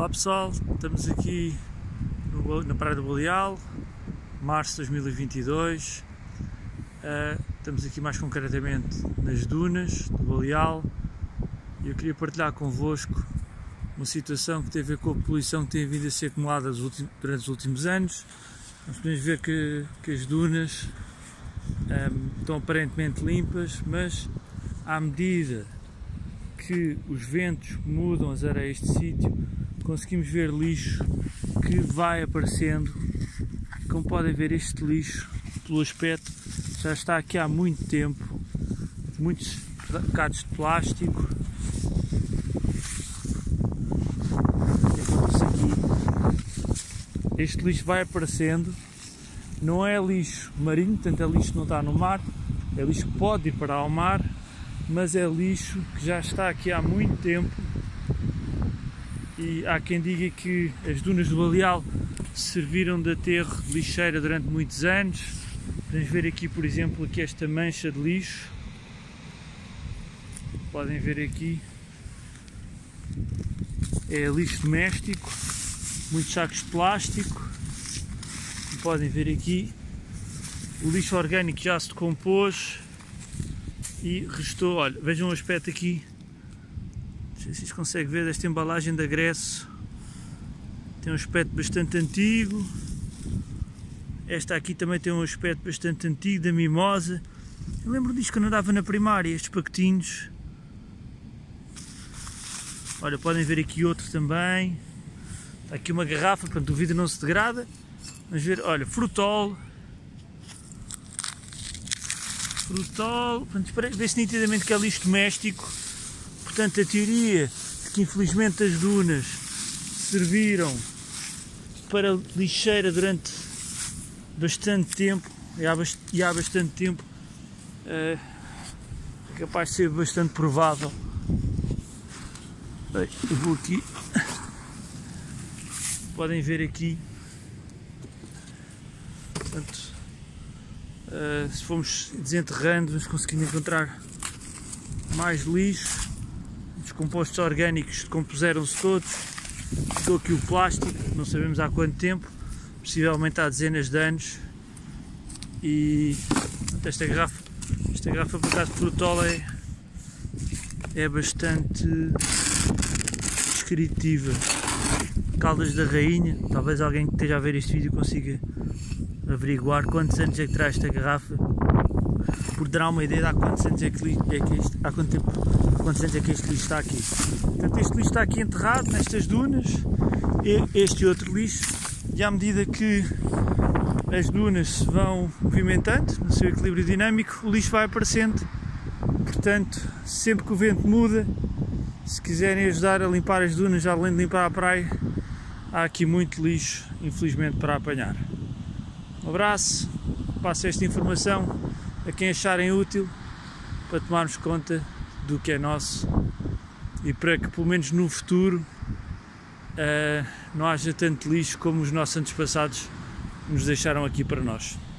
Olá pessoal, estamos aqui na Praia do Baleal, março de 2022, estamos aqui mais concretamente nas dunas do Baleal e eu queria partilhar convosco uma situação que tem a ver com a poluição que tem vindo a ser acumulada durante os últimos anos. Nós podemos ver que as dunas estão aparentemente limpas, mas à medida que os ventos mudam as areias de sítio, conseguimos ver lixo que vai aparecendo. Como podem ver, este lixo, pelo aspecto, já está aqui há muito tempo, muitos bocados de plástico. Este lixo vai aparecendo, não é lixo marinho, portanto é lixo que não está no mar, é lixo que pode ir para o mar, mas é lixo que já está aqui há muito tempo. E há quem diga que as dunas do Baleal serviram de aterro de lixeira durante muitos anos. Podemos ver aqui, por exemplo, aqui esta mancha de lixo. Podem ver aqui. É lixo doméstico, muitos sacos de plástico. E podem ver aqui, o lixo orgânico já se decompôs e restou. Olha, vejam o aspecto aqui. Não sei se vocês conseguem ver esta embalagem de agresso. Tem um aspecto bastante antigo. Esta aqui também tem um aspecto bastante antigo, da mimosa. Eu lembro disto quando andava na primária, estes pacotinhos. Olha, podem ver aqui outro também. Está aqui uma garrafa, portanto o vidro não se degrada. Vamos ver, olha, frutol. Frutol, vê-se nitidamente que é lixo doméstico. Portanto, a teoria de que infelizmente as dunas serviram para lixeira durante bastante tempo, e há bastante tempo, é capaz de ser bastante provável. Bem, eu vou aqui, podem ver aqui, portanto, se formos desenterrando, vamos conseguindo encontrar mais lixo. Os compostos orgânicos decompuseram-se todos. Ficou aqui o plástico, não sabemos há quanto tempo, possivelmente há dezenas de anos. E esta garrafa por acaso de frutol é bastante descritiva. Caldas da Rainha, talvez alguém que esteja a ver este vídeo consiga averiguar quantos anos é que terá esta garrafa, por dar uma ideia de há quantos anos é que este lixo está aqui. Portanto, este lixo está aqui enterrado nestas dunas, este e outro lixo, e à medida que as dunas se vão movimentando no seu equilíbrio dinâmico, o lixo vai aparecendo. Portanto, sempre que o vento muda, se quiserem ajudar a limpar as dunas, além de limpar a praia, há aqui muito lixo, infelizmente, para apanhar. Um abraço, passo esta informação a quem acharem útil, para tomarmos conta do que é nosso e para que pelo menos no futuro não haja tanto lixo como os nossos antepassados nos deixaram aqui para nós.